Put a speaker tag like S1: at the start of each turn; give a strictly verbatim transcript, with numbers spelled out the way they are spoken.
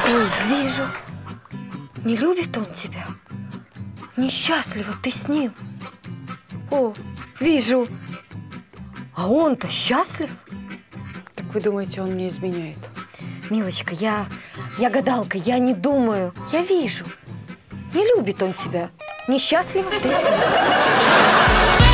S1: Ой, вижу. Не любит он тебя. Несчастлива ты с ним. О, вижу. А он-то счастлив.
S2: Так вы думаете, он не изменяет?
S1: Милочка, я, я гадалка, я не думаю. Я вижу. Не любит он тебя. Несчастлива ты с ним.